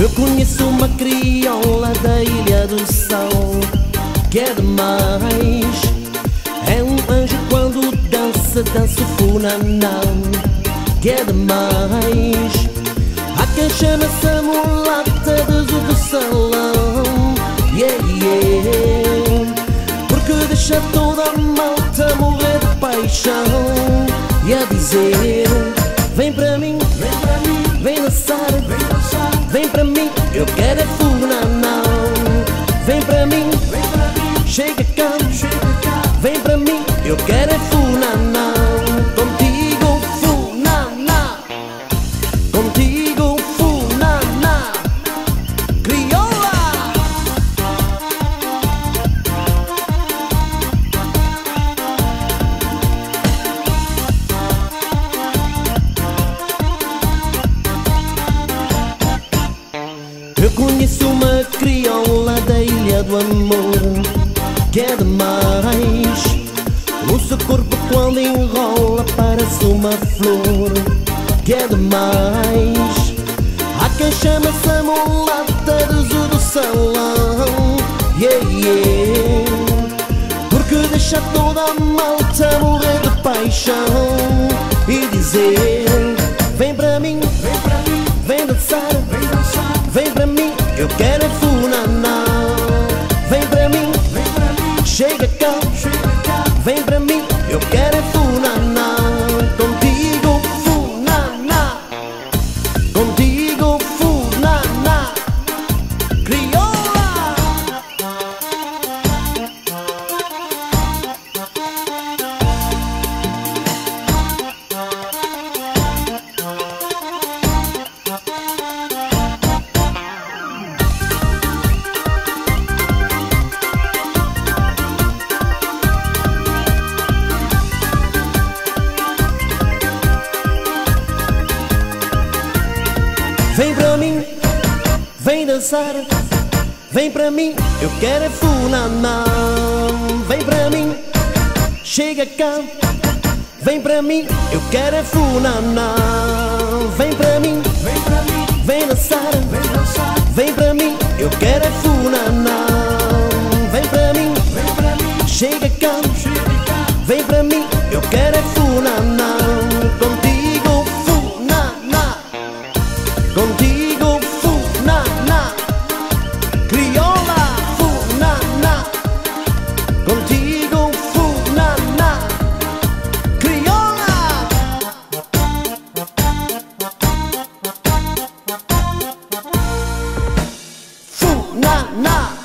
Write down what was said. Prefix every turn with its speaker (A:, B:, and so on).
A: Eu conheço uma crioula da Ilha do Sal que é demais. É um anjo quando dança, dança o funanão, que é demais. Há quem chama essa mulata do salão, yeah, yeah, porque deixa toda a malta morrer de paixão. E a dizer: vem para mim, vem dançar, vem para mim, eu quero é funanão. Vem para mim, chega cá, vem para mim, eu quero é funanão. Contigo funaná, contigo funaná, crioula. Eu conheço uma crioula da Ilha do Amor que é demais. O seu corpo quando enrola parece uma flor, que é demais. Há quem chama essa mulata do salão, yeah, yeah, porque deixa toda a malta morrer de paixão. E dizer: vem para mim, vem dançar, vem para mim, eu quero é funanão. Vem para mim, chega cá, vem para mim, eu quero é funanão. Contigo funaná, contigo funaná, crioula. Vem pra mim, vem dançar, vem pra mim, eu quero é funanão. Vem pra mim, chega cá, vem pra mim, eu quero é funanão. Vem pra mim, vem dançar, vem pra mim, eu quero é funanão. Vem pra mim, chega cá, vem pra mim, eu quero é funanão. Contigo funaná, contigo funaná, crioula funaná, contigo funaná, crioula. Funaná.